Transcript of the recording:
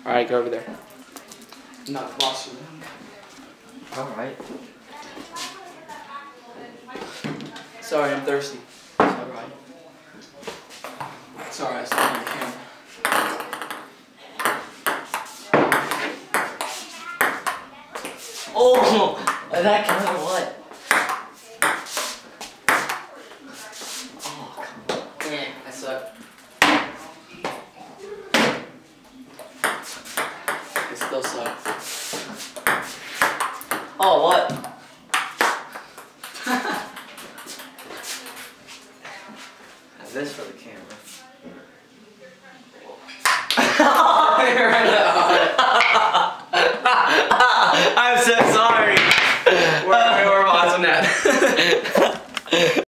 Alright, go over there. Not the boss. Alright. Sorry, I'm thirsty. Alright. Sorry, I saw on the camera. Oh! That kind of what? Oh, come on. Yeah, I suck. It still sucks. Oh, what? Have this for the camera. I'm so sorry. We're watching that.